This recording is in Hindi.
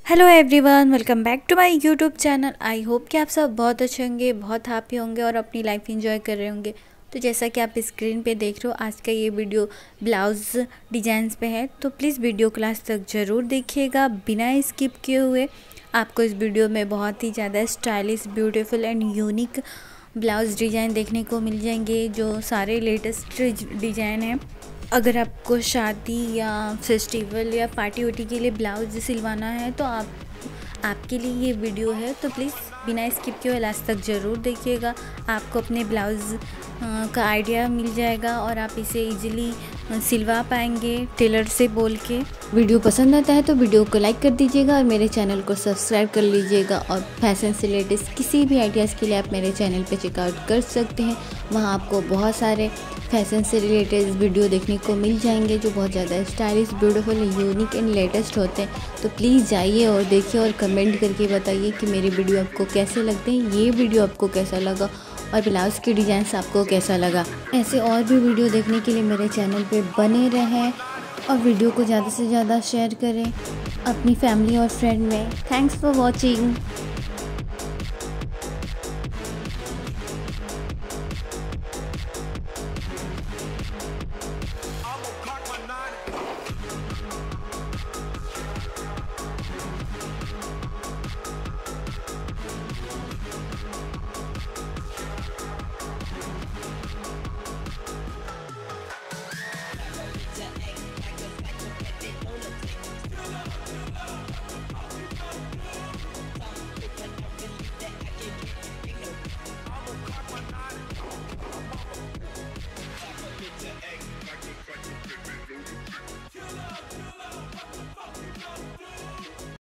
Hello everyone, welcome back to my YouTube channel. I hope कि आप सब बहुत अच्छे होंगे, बहुत हैप्पी होंगे और अपनी लाइफ एंजॉय कर रहे होंगे। तो जैसा कि आप स्क्रीन पे देख रहे हो, आज का ये वीडियो ब्लाउज़ डिजाइन्स पे है, तो प्लीज़ वीडियो को लास्ट तक ज़रूर देखिएगा बिना स्किप किए हुए। आपको इस वीडियो में बहुत ही ज़्यादा stylish, beautiful and unique blouse design देखने को मिल जाएंगे, जो सारे लेटेस्ट डिज़ाइन हैं। अगर आपको शादी या फेस्टिवल या पार्टी वार्टी के लिए ब्लाउज सिलवाना है तो आपके लिए ये वीडियो है। तो प्लीज़ बिना स्किप किए लास्ट तक ज़रूर देखिएगा। आपको अपने ब्लाउज़ का आइडिया मिल जाएगा और आप इसे इजीली सिलवा पाएंगे टेलर से बोल के। वीडियो पसंद आता है तो वीडियो को लाइक कर दीजिएगा और मेरे चैनल को सब्सक्राइब कर लीजिएगा। और फैशन से रिलेटेड किसी भी आइडियाज़ के लिए आप मेरे चैनल पे चेकआउट कर सकते हैं। वहाँ आपको बहुत सारे फैशन से रिलेटेड वीडियो देखने को मिल जाएंगे जो बहुत ज़्यादा stylish, beautiful, unique and latest होते हैं। तो प्लीज़ जाइए और देखिए और कमेंट करके बताइए कि मेरे वीडियो आपको कैसे लगते हैं, ये वीडियो आपको कैसा लगा और ब्लाउज़ के डिज़ाइंस आपको कैसा लगा। ऐसे और भी वीडियो देखने के लिए मेरे चैनल पे बने रहें और वीडियो को ज़्यादा से ज़्यादा शेयर करें अपनी फैमिली और फ्रेंड में। Thanks for watching.